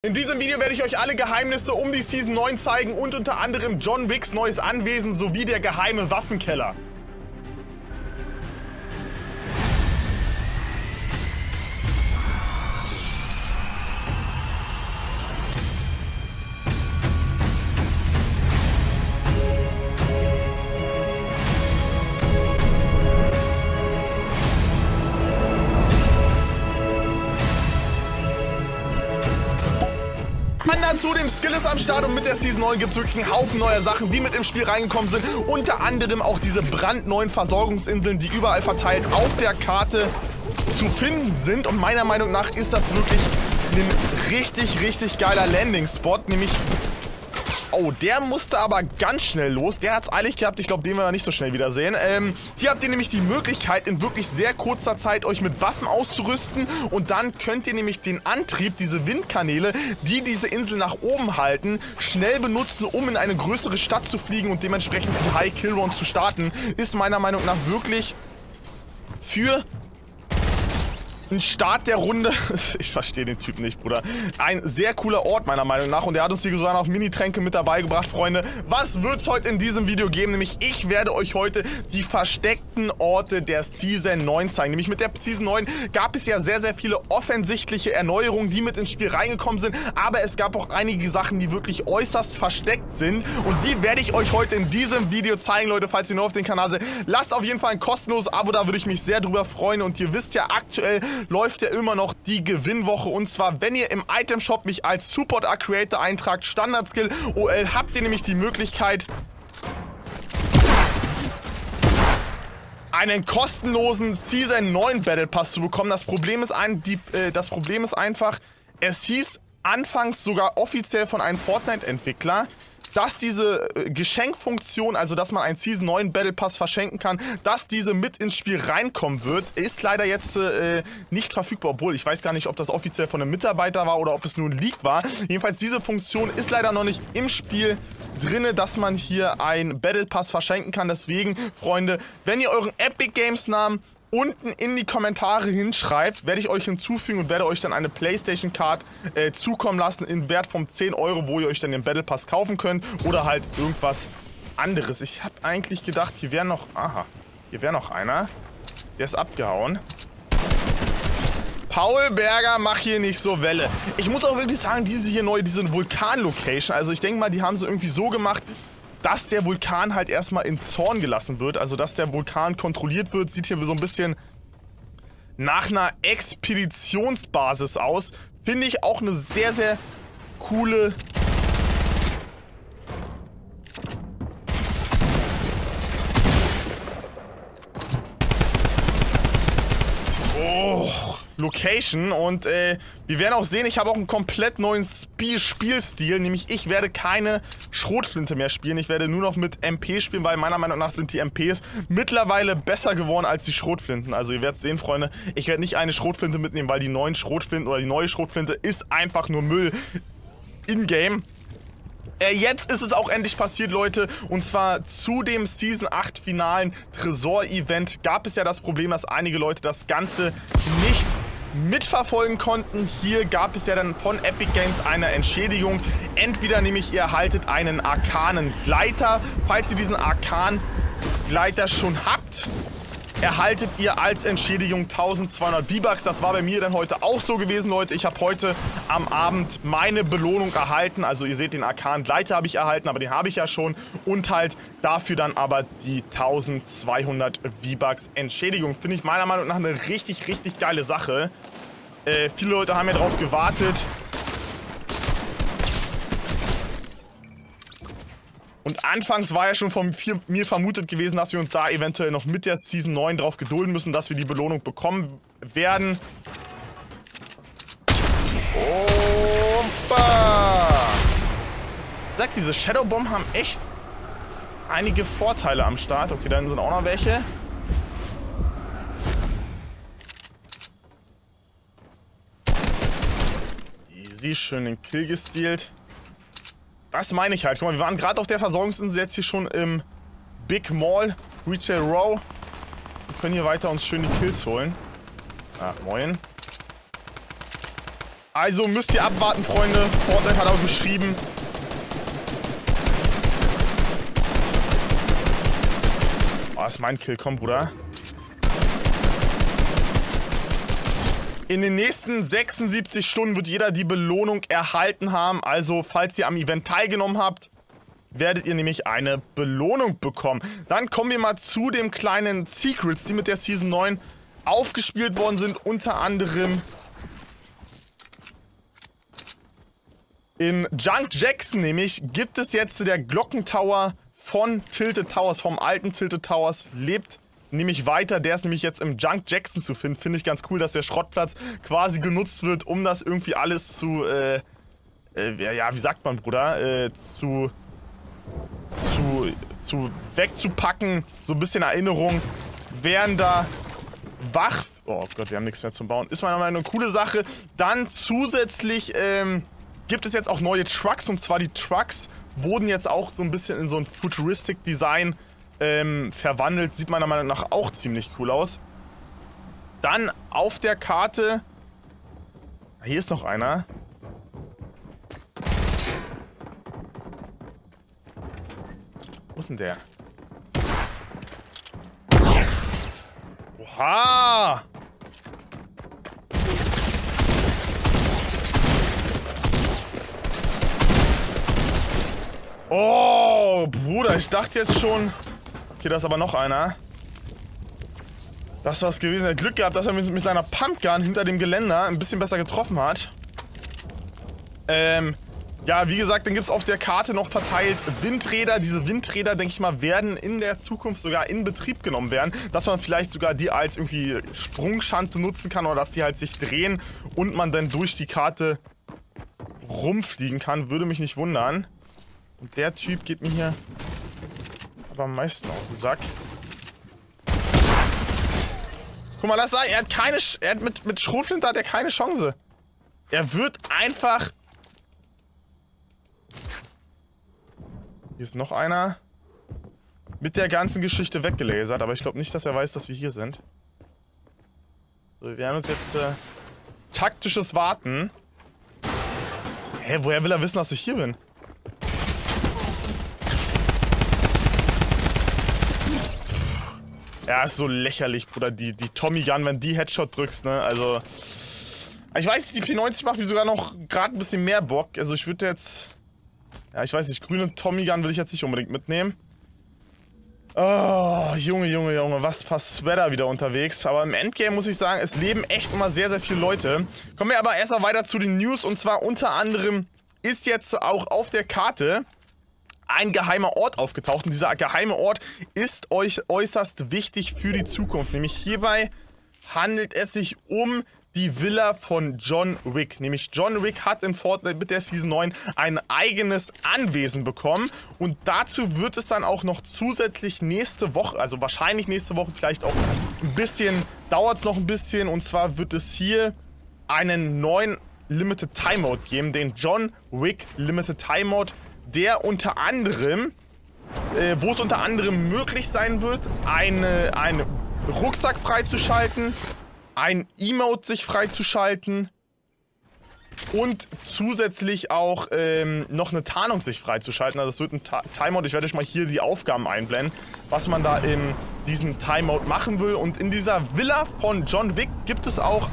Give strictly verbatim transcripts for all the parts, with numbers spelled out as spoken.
In diesem Video werde ich euch alle Geheimnisse um die Season neun zeigen und unter anderem John Wicks neues Anwesen sowie der geheime Waffenkeller. Dazu, dem Skill ist am Start und mit der Season neun gibt es wirklich einen Haufen neuer Sachen, die mit im Spiel reingekommen sind. Unter anderem auch diese brandneuen Versorgungsinseln, die überall verteilt auf der Karte zu finden sind. Und meiner Meinung nach ist das wirklich ein richtig, richtig geiler Landing-Spot, nämlich... Oh, der musste aber ganz schnell los. Der hat es eilig gehabt. Ich glaube, den werden wir nicht so schnell wiedersehen. Ähm, hier habt ihr nämlich die Möglichkeit, in wirklich sehr kurzer Zeit euch mit Waffen auszurüsten. Und dann könnt ihr nämlich den Antrieb, diese Windkanäle, die diese Insel nach oben halten, schnell benutzen, um in eine größere Stadt zu fliegen und dementsprechend die High-Kill-Runs zu starten. Ist meiner Meinung nach wirklich für... ein Start der Runde. Ich verstehe den Typen nicht, Bruder. Ein sehr cooler Ort, meiner Meinung nach. Und der hat uns hier sogar noch Mini-Tränke mit dabei gebracht, Freunde. Was wird es heute in diesem Video geben? Nämlich, ich werde euch heute die versteckten Orte der Season neun zeigen. Nämlich mit der Season neun gab es ja sehr, sehr viele offensichtliche Erneuerungen, die mit ins Spiel reingekommen sind. Aber es gab auch einige Sachen, die wirklich äußerst versteckt sind. Und die werde ich euch heute in diesem Video zeigen, Leute. Falls ihr nur auf den Kanal seid, lasst auf jeden Fall ein kostenloses Abo da, würde ich mich sehr drüber freuen. Und ihr wisst ja, aktuell läuft ja immer noch die Gewinnwoche, und zwar, wenn ihr im Item Shop mich als Support A Creator eintragt, Standard Skill O L, habt ihr nämlich die Möglichkeit, einen kostenlosen Season neun Battle Pass zu bekommen. Das Problem ist, ein, die, äh, das Problem ist einfach, es hieß anfangs sogar offiziell von einem Fortnite-Entwickler, dass diese äh, Geschenkfunktion, also dass man einen Season neun Battle Pass verschenken kann, dass diese mit ins Spiel reinkommen wird, ist leider jetzt äh, nicht verfügbar, obwohl ich weiß gar nicht, ob das offiziell von einem Mitarbeiter war oder ob es nur ein Leak war. Jedenfalls, diese Funktion ist leider noch nicht im Spiel drinne, dass man hier einen Battle Pass verschenken kann. Deswegen, Freunde, wenn ihr euren Epic Games Namen unten in die Kommentare hinschreibt, werde ich euch hinzufügen und werde euch dann eine PlayStation Card äh, zukommen lassen in Wert von zehn Euro, wo ihr euch dann den Battle Pass kaufen könnt oder halt irgendwas anderes. Ich habe eigentlich gedacht, hier wäre noch... Aha, hier wäre noch einer. Der ist abgehauen. Paul Berger, mach hier nicht so Welle. Ich muss auch wirklich sagen, diese hier neue, diese Vulkan-Location, also ich denke mal, die haben sie irgendwie so gemacht, dass der Vulkan halt erstmal in Zorn gelassen wird, also dass der Vulkan kontrolliert wird, sieht hier so ein bisschen nach einer Expeditionsbasis aus. Finde ich auch eine sehr, sehr coole... Oh... Location, und äh, wir werden auch sehen, ich habe auch einen komplett neuen Spiel Spielstil, nämlich ich werde keine Schrotflinte mehr spielen, ich werde nur noch mit M P spielen, weil meiner Meinung nach sind die M Ps mittlerweile besser geworden als die Schrotflinten. Also ihr werdet sehen, Freunde, ich werde nicht eine Schrotflinte mitnehmen, weil die neuen Schrotflinten oder die neue Schrotflinte ist einfach nur Müll in-game. Äh, jetzt ist es auch endlich passiert, Leute, und zwar zu dem Season acht finalen Tresor-Event gab es ja das Problem, dass einige Leute das Ganze nicht mitverfolgen konnten. Hier gab es ja dann von Epic Games eine Entschädigung. Entweder nämlich ihr erhaltet einen arkanen Gleiter. Falls ihr diesen arkanen Gleiter schon habt, erhaltet ihr als Entschädigung eintausendzweihundert V-Bucks. Das war bei mir dann heute auch so gewesen, Leute. Ich habe heute am Abend meine Belohnung erhalten. Also ihr seht, den arkanen Gleiter habe ich erhalten, aber den habe ich ja schon. Und halt dafür dann aber die eintausendzweihundert V-Bucks Entschädigung. Finde ich meiner Meinung nach eine richtig, richtig geile Sache. Äh, viele Leute haben ja drauf gewartet. Und anfangs war ja schon von mir vermutet gewesen, dass wir uns da eventuell noch mit der Season neun drauf gedulden müssen, dass wir die Belohnung bekommen werden. Opa! Sagt, diese Shadow Bomb haben echt einige Vorteile am Start. Okay, da sind auch noch welche. Easy, schön den Kill gestealt. Das meine ich halt. Guck mal, wir waren gerade auf der Versorgungsinsel, jetzt hier schon im Big Mall, Retail Row. Wir können hier weiter uns schön die Kills holen. Ah, moin. Also müsst ihr abwarten, Freunde. Fortnite hat auch geschrieben. Oh, das ist mein Kill. Komm, Bruder. In den nächsten sechsundsiebzig Stunden wird jeder die Belohnung erhalten haben. Also, falls ihr am Event teilgenommen habt, werdet ihr nämlich eine Belohnung bekommen. Dann kommen wir mal zu den kleinen Secrets, die mit der Season neun aufgespielt worden sind. Unter anderem in Junk Jackson nämlich gibt es jetzt der Glockentower von Tilted Towers, vom alten Tilted Towers, lebt nämlich weiter. Der ist nämlich jetzt im Junk Jackson zu finden. Finde ich ganz cool, dass der Schrottplatz quasi genutzt wird, um das irgendwie alles zu, äh, äh ja, wie sagt man, Bruder, äh, zu, zu, zu wegzupacken. So ein bisschen Erinnerung. Wären da wach... Oh Gott, wir haben nichts mehr zum Bauen. Ist meiner Meinung nach eine coole Sache. Dann zusätzlich, ähm, gibt es jetzt auch neue Trucks. Und zwar die Trucks wurden jetzt auch so ein bisschen in so ein Futuristic Design ähm, verwandelt. Sieht meiner Meinung nach auch ziemlich cool aus. Dann auf der Karte... Hier ist noch einer. Wo ist denn der? Oha! Oh, Bruder, ich dachte jetzt schon... Okay, da ist aber noch einer. Das war's gewesen. Er hat Glück gehabt, dass er mit, mit seiner Pumpgun hinter dem Geländer ein bisschen besser getroffen hat. Ähm, ja, wie gesagt, dann gibt es auf der Karte noch verteilt Windräder. Diese Windräder, denke ich mal, werden in der Zukunft sogar in Betrieb genommen werden. Dass man vielleicht sogar die als irgendwie Sprungschanze nutzen kann oder dass die halt sich drehen und man dann durch die Karte rumfliegen kann. Würde mich nicht wundern. Und der Typ geht mir hier aber am meisten auf den Sack. Guck mal, das sei, er hat keine, er hat mit, mit Schrotflinte hat er keine Chance. Er wird einfach... Hier ist noch einer. Mit der ganzen Geschichte weggelasert, aber ich glaube nicht, dass er weiß, dass wir hier sind. So, wir werden uns jetzt äh, taktisches Warten. Hä, woher will er wissen, dass ich hier bin? Ja, ist so lächerlich, Bruder. Die, die Tommy Gun, wenn die Headshot drückst, ne? Also. Ich weiß nicht, die P neunzig macht mir sogar noch gerade ein bisschen mehr Bock. Also, ich würde jetzt. Ja, ich weiß nicht, grüne Tommy Gun will ich jetzt nicht unbedingt mitnehmen. Oh, Junge, Junge, Junge, was passt Sweater wieder unterwegs. Aber im Endgame muss ich sagen, es leben echt immer sehr, sehr viele Leute. Kommen wir aber erst mal weiter zu den News. Und zwar unter anderem ist jetzt auch auf der Karte ein geheimer Ort aufgetaucht. Und dieser geheime Ort ist euch äußerst wichtig für die Zukunft. Nämlich hierbei handelt es sich um die Villa von John Wick. Nämlich John Wick hat in Fortnite mit der Season neun ein eigenes Anwesen bekommen. Und dazu wird es dann auch noch zusätzlich nächste Woche, also wahrscheinlich nächste Woche, vielleicht auch ein bisschen, dauert es noch ein bisschen. Und zwar wird es hier einen neuen Limited Timeout geben, den John Wick Limited Timeout, der unter anderem, äh, wo es unter anderem möglich sein wird, eine, einen Rucksack freizuschalten, ein Emote sich freizuschalten und zusätzlich auch ähm, noch eine Tarnung sich freizuschalten. Also es wird ein Ta Timeout, ich werde euch mal hier die Aufgaben einblenden, was man da in diesem Timeout machen will. Und in dieser Villa von John Wick gibt es auch...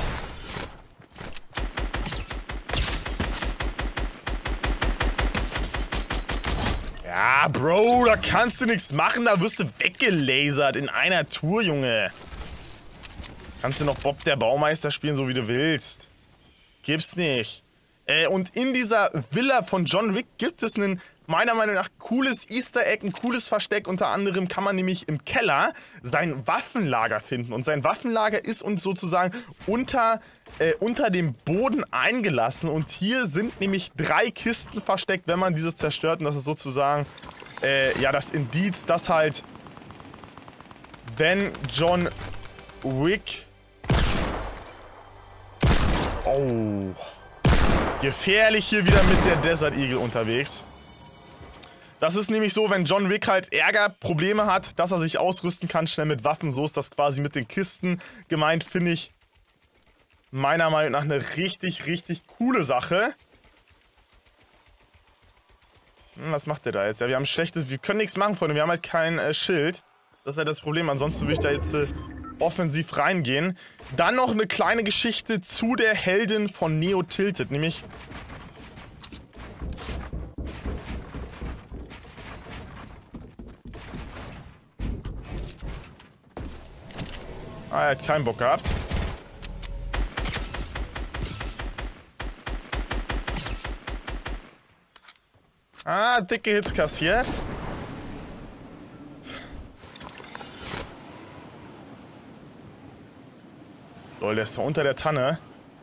Ja, Bro, da kannst du nichts machen, da wirst du weggelasert in einer Tour, Junge. Kannst du noch Bob der Baumeister spielen, so wie du willst. Gibt's nicht. Äh, und in dieser Villa von John Wick gibt es ein, meiner Meinung nach, cooles Easter Egg, ein cooles Versteck. Unter anderem kann man nämlich im Keller sein Waffenlager finden. Und sein Waffenlager ist uns sozusagen unter, äh, unter dem Boden eingelassen. Und hier sind nämlich drei Kisten versteckt, wenn man dieses zerstört. Und das ist sozusagen, äh, ja, das Indiz, dass halt, wenn John Wick... Oh. Gefährlich hier wieder mit der Desert Eagle unterwegs. Das ist nämlich so, wenn John Wick halt Ärger, Probleme hat, dass er sich ausrüsten kann, schnell mit Waffen. So ist das quasi mit den Kisten gemeint, finde ich. meiner Meinung nach eine richtig, richtig coole Sache. Hm, was macht der da jetzt? Ja, wir haben schlechtes... Wir können nichts machen, Freunde. Wir haben halt kein äh, Schild. Das ist halt das Problem. Ansonsten würde ich da jetzt äh, offensiv reingehen. Dann noch eine kleine Geschichte zu der Heldin von Neo Tilted. Nämlich... Ah, er hat keinen Bock gehabt. Ah, dicke Hits kassiert. Lol, der ist da unter der Tanne.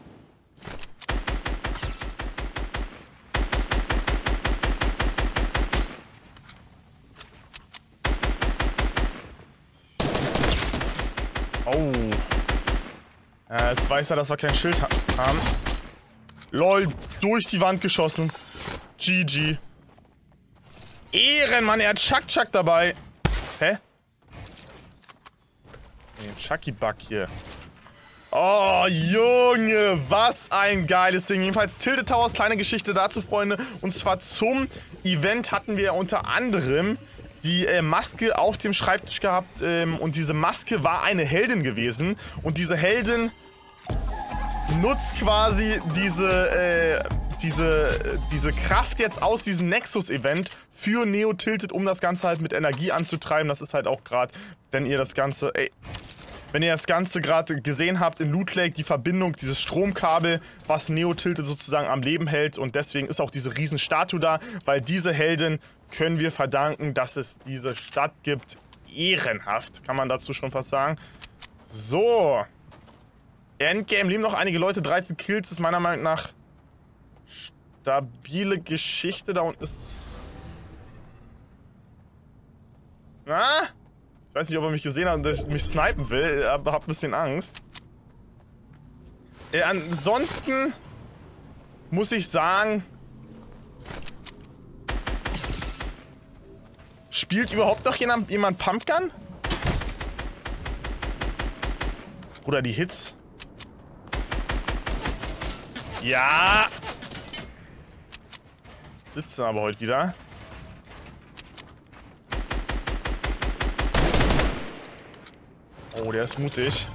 Oh. Ja, jetzt weiß er, dass wir kein Schild ha haben. Lol, durch die Wand geschossen. G G. Ehrenmann, er hat Chuck Chuck dabei. Hä? Den Chucky-Bug hier. Oh, Junge, was ein geiles Ding. Jedenfalls Tilted Towers, kleine Geschichte dazu, Freunde. Und zwar zum Event hatten wir unter anderem die äh, Maske auf dem Schreibtisch gehabt. Ähm, und diese Maske war eine Heldin gewesen. Und diese Heldin nutzt quasi diese, äh, diese, diese Kraft jetzt aus diesem Nexus-Event für Neo Tilted, um das Ganze halt mit Energie anzutreiben. Das ist halt auch gerade, wenn ihr das Ganze, ey, wenn ihr das Ganze gerade gesehen habt in Loot Lake, die Verbindung, dieses Stromkabel, was Neo Tilted sozusagen am Leben hält. Und deswegen ist auch diese Riesenstatue da, weil diese Heldin können wir verdanken, dass es diese Stadt gibt. Ehrenhaft, kann man dazu schon fast sagen. So. Endgame leben noch einige Leute, dreizehn Kills ist meiner Meinung nach stabile Geschichte. Da unten ist... Na? Ich weiß nicht, ob er mich gesehen hat und dass ich mich snipen will, aber hab ein bisschen Angst. Äh, ansonsten muss ich sagen... Spielt überhaupt noch jemand, jemand Pumpgun? Oder die Hits? Ja! Sitzen aber heute wieder. Oh, der ist mutig.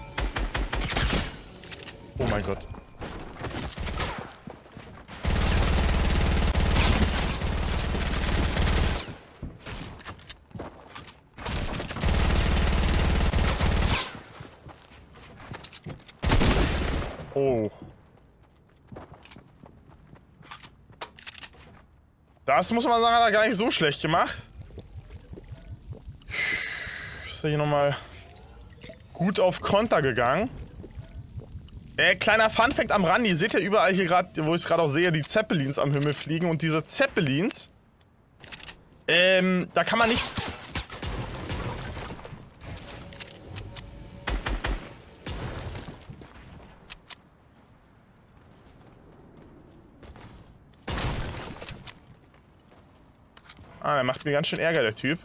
Oh mein Gott. Oh. Das muss man sagen, hat er gar nicht so schlecht gemacht. Ist er hier nochmal gut auf Konter gegangen. Äh, kleiner Funfact am Rand, ihr seht ja überall hier gerade, wo ich es gerade auch sehe, die Zeppelins am Himmel fliegen. Und diese Zeppelins, ähm, da kann man nicht... Ah, der macht mir ganz schön Ärger, der Typ.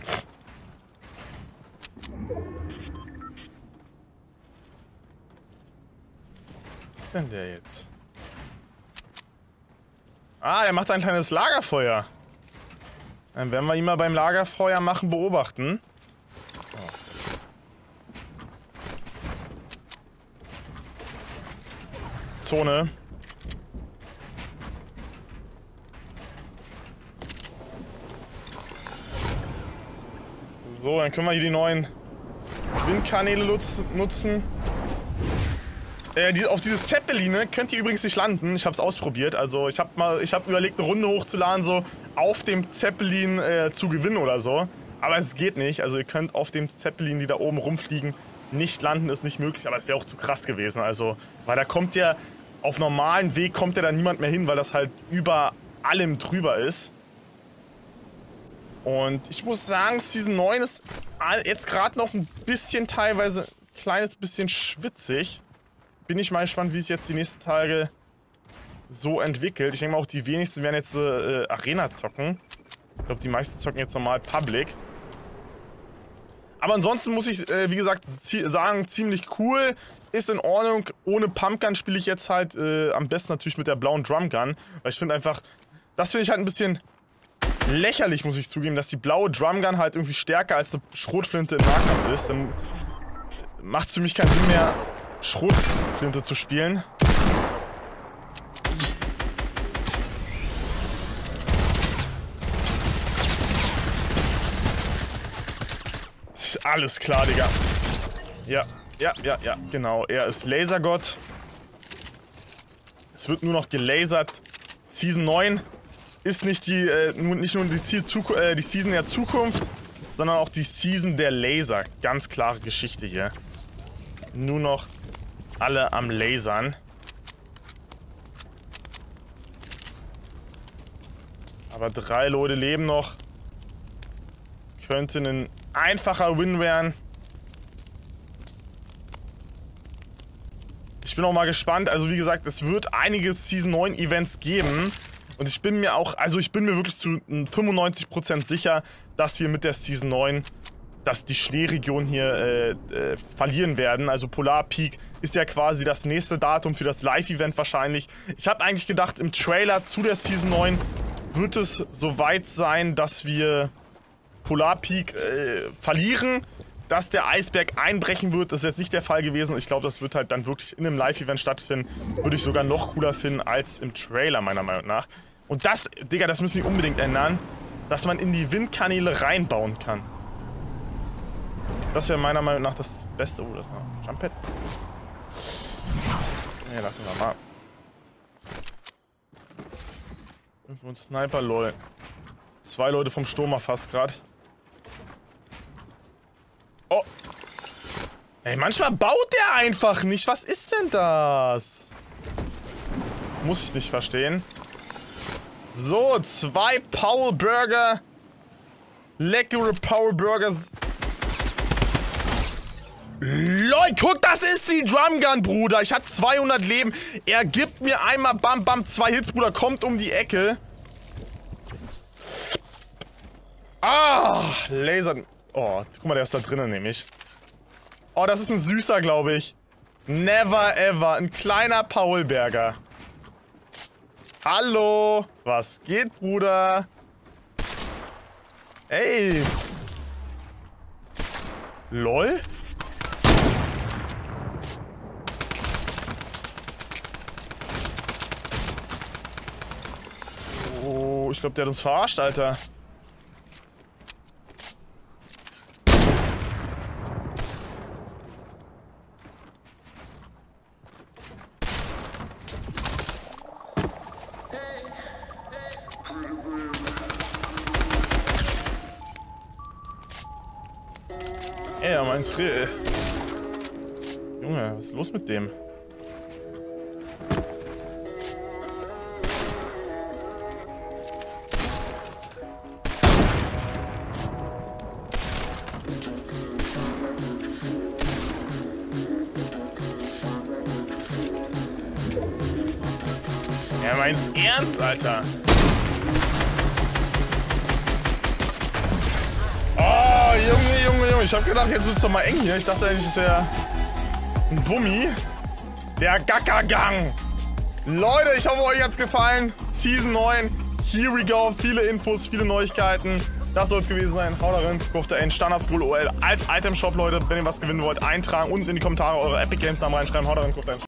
Was ist denn der jetzt? Ah, der macht ein kleines Lagerfeuer. Dann werden wir ihn mal beim Lagerfeuer machen beobachten. Oh. Zone. So, dann können wir hier die neuen Windkanäle nutzen. Äh, die, auf dieses Zeppeline könnt ihr übrigens nicht landen. Ich habe es ausprobiert. Also ich habe mal, ich habe überlegt, eine Runde hochzuladen, so auf dem Zeppelin äh, zu gewinnen oder so. Aber es geht nicht. Also ihr könnt auf dem Zeppelin, die da oben rumfliegen, nicht landen, ist nicht möglich. Aber es wäre auch zu krass gewesen. Also, weil da kommt ja auf normalen Weg kommt ja da niemand mehr hin, weil das halt über allem drüber ist. Und ich muss sagen, Season neun ist jetzt gerade noch ein bisschen teilweise ein kleines bisschen schwitzig. Bin ich mal gespannt, wie es jetzt die nächsten Tage so entwickelt. Ich denke mal, auch die wenigsten werden jetzt äh, Arena zocken. Ich glaube, die meisten zocken jetzt normal Public. Aber ansonsten muss ich, äh, wie gesagt, zie sagen, ziemlich cool. ist in Ordnung. Ohne Pumpgun spiele ich jetzt halt äh, am besten natürlich mit der blauen Drumgun. Weil ich finde einfach, das finde ich halt ein bisschen lächerlich, muss ich zugeben, dass die blaue Drumgun halt irgendwie stärker als eine Schrotflinte im Nahkampf ist. Dann macht es für mich keinen Sinn mehr, Schrotflinte zu spielen. Alles klar, Digga. Ja, ja, ja, ja, genau. Er ist Lasergott. Es wird nur noch gelasert. Season neun ist nicht die, äh, nicht nur die, Ziel, äh, die Season der Zukunft, sondern auch die Season der Laser. Ganz klare Geschichte hier. Nur noch alle am Lasern. Aber drei Leute leben noch. Könnte ein einfacher Win werden. Ich bin auch mal gespannt. Also wie gesagt, es wird einige Season neun Events geben. Und ich bin mir auch, also ich bin mir wirklich zu fünfundneunzig Prozent sicher, dass wir mit der Season neun, dass die Schneeregion hier äh, äh, verlieren werden. Also Polar Peak ist ja quasi das nächste Datum für das Live-Event wahrscheinlich. Ich habe eigentlich gedacht, im Trailer zu der Season neun wird es soweit sein, dass wir Polar Peak äh, verlieren, dass der Eisberg einbrechen wird. Das ist jetzt nicht der Fall gewesen. Ich glaube, das wird halt dann wirklich in einem Live-Event stattfinden. Würde ich sogar noch cooler finden als im Trailer, meiner Meinung nach. Und das, Digga, das müssen die unbedingt ändern, dass man in die Windkanäle reinbauen kann. Das wäre meiner Meinung nach das Beste. Oh, das war ein Jump Pad. Ne, lassen wir mal. Irgendwo ein Sniper, lol. Zwei Leute vom Sturm fast gerade. Oh. Ey, manchmal baut der einfach nicht. Was ist denn das? Muss ich nicht verstehen. So, zwei Power Burger. Leckere Power Burgers. Lol, guck, das ist die Drumgun, Bruder. Ich hatte zweihundert Leben. Er gibt mir einmal Bam Bam zwei Hits, Bruder. Kommt um die Ecke. Ah, Laser. Oh, guck mal, der ist da drinnen nämlich. Oh, das ist ein süßer, glaube ich. Never ever. Ein kleiner Paulberger. Hallo. Was geht, Bruder? Ey. Lol. Oh, ich glaube, der hat uns verarscht, Alter. Ey, ja, meins Reh. Junge, was ist los mit dem? Ja, meins Ernst, Alter. Oh, Junge, Junge, Junge. Ich hab gedacht, jetzt wird's doch mal eng hier. Ich dachte eigentlich, es wäre ein Bummi. Der Gackergang. Leute, ich hoffe, euch hat's gefallen. Season neun. Here we go. Viele Infos, viele Neuigkeiten. Das soll es gewesen sein. Haut rein. Kauft ihr einen Standard-Scroll O L als Item-Shop, Leute. Wenn ihr was gewinnen wollt, eintragen und in die Kommentare eure Epic Games Namen reinschreiben. Haut rein. Kauft einen